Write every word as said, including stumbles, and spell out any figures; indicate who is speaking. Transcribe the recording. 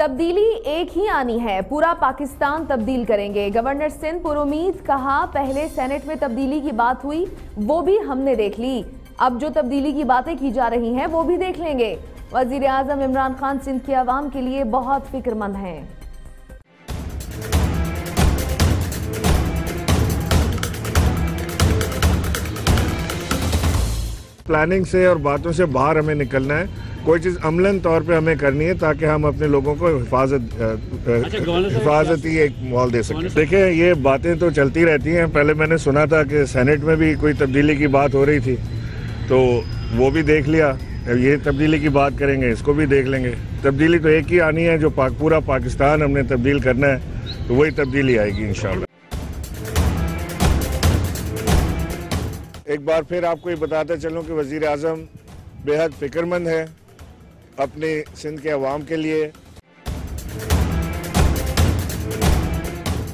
Speaker 1: तब्दीली एक ही आनी है, पूरा पाकिस्तान तब्दील करेंगे। गवर्नर सिंध पुरुमीद, कहा पहले सेनेट में तब्दीली की बात हुई, वो भी हमने देख ली, अब जो तब्दीली की बातें की जा रही हैं वो भी देख लेंगे। वजीर आजम इमरान खान सिंध के अवाम के लिए बहुत फिक्रमंद हैं।
Speaker 2: प्लानिंग से और बातों से बाहर हमें निकलना है, कोई चीज़ अमलन तौर पे हमें करनी है ताकि हम अपने लोगों को हिफाजत हिफाजती एक माहौल दे सकें। देखिए, ये बातें तो चलती रहती हैं। पहले मैंने सुना था कि सेनेट में भी कोई तब्दीली की बात हो रही थी, तो वो भी देख लिया। ये तब्दीली की बात करेंगे, इसको भी देख लेंगे। तब्दीली तो एक ही आनी है, जो पाक, पूरा पाकिस्तान हमने तब्दील करना है, तो वही तब्दीली आएगी इंशाल्लाह। एक बार फिर आपको ये बताता चलूँ कि वज़ीर आज़म बेहद फ़िक्रमंद है अपने सिंध के अवाम के लिए।